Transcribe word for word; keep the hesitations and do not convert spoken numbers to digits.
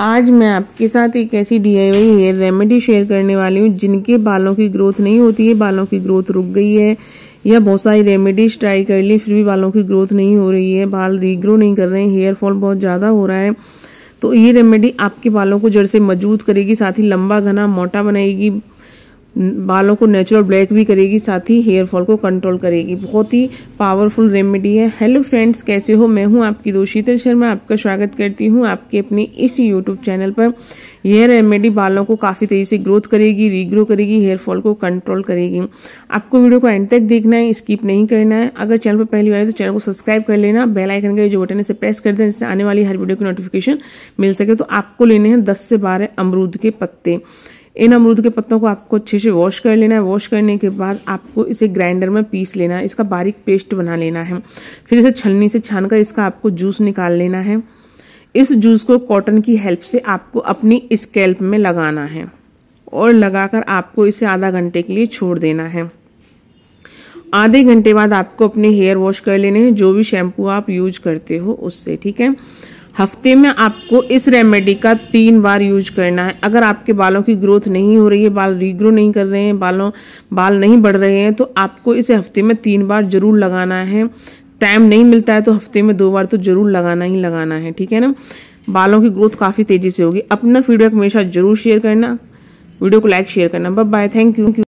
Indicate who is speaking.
Speaker 1: आज मैं आपके साथ एक ऐसी D I Y hair remedy share करने वाली हूँ जिनके बालों की ग्रोथ नहीं होती है, बालों की ग्रोथ रुक गई है या बहुत सारी रेमेडीज ट्राई कर ली फिर भी बालों की ग्रोथ नहीं हो रही है, बाल रीग्रो नहीं कर रहे हैं, हेयर फॉल बहुत ज्यादा हो रहा है। तो ये रेमेडी आपके बालों को जड़ से मजबूत करेगी, साथ ही लंबा घना मोटा बनाएगी, बालों को नेचुरल ब्लैक भी करेगी, साथ ही हेयर फॉल को कंट्रोल करेगी। बहुत ही पावरफुल रेमेडी है। हेलो फ्रेंड्स, कैसे हो? मैं हूं आपकी दोस्त शीतल शर्मा, आपका स्वागत करती हूं आपके अपने इस यूट्यूब चैनल पर। यह रेमेडी बालों को काफी तेजी से ग्रोथ करेगी, रीग्रो करेगी, हेयर फॉल को कंट्रोल करेगी। आपको वीडियो को एंड तक देखना है, स्किप नहीं करना है। अगर चैनल पर पहली बार है तो चैनल को सब्सक्राइब कर लेना, बेल आइकन का जो बटन है इसे प्रेस कर देना जिससे आने वाली हर वीडियो की नोटिफिकेशन मिल सके। तो आपको लेने हैं दस से बारह अमरूद के पत्ते। इन अमरूद के पत्तों को आपको अच्छे से वॉश कर लेना है। वॉश करने के बाद आपको इसे ग्राइंडर में पीस लेना है, इसका बारीक पेस्ट बना लेना है। फिर इसे छलनी से छानकर इसका आपको जूस निकाल लेना है। इस जूस को कॉटन की हेल्प से आपको अपनी स्कैल्प में लगाना है और लगाकर आपको इसे आधा घंटे के लिए छोड़ देना है। आधे घंटे बाद आपको अपने हेयर वॉश कर लेने हैं, जो भी शैम्पू आप यूज करते हो उससे, ठीक है। हफ्ते में आपको इस रेमेडी का तीन बार यूज करना है। अगर आपके बालों की ग्रोथ नहीं हो रही है, बाल रीग्रो नहीं कर रहे हैं, बालों बाल नहीं बढ़ रहे हैं, तो आपको इसे हफ्ते में तीन बार जरूर लगाना है। टाइम नहीं मिलता है तो हफ्ते में दो बार तो जरूर लगाना ही लगाना है, ठीक है ना। बालों की ग्रोथ काफी तेजी से होगी। अपना फीडबैक मेरे साथ जरूर शेयर करना, वीडियो को लाइक शेयर करना। Bye bye, thank you.